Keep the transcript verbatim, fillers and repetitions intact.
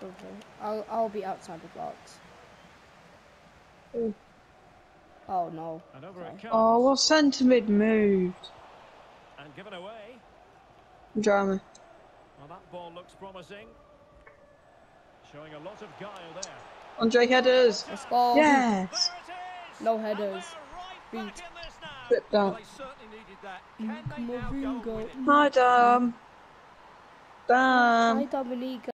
Okay. I'll I'll be outside the box. Ooh. Oh no. And over it comes. Oh, what centre mid moved? And given away. Drama. Well, that ball looks promising. Showing a lot of guile there. Andre headers. Let's go. Yes. No headers. Beat. Flip down. Come on, Ringo. Hi, Dom. Dom. Hi, Dominica.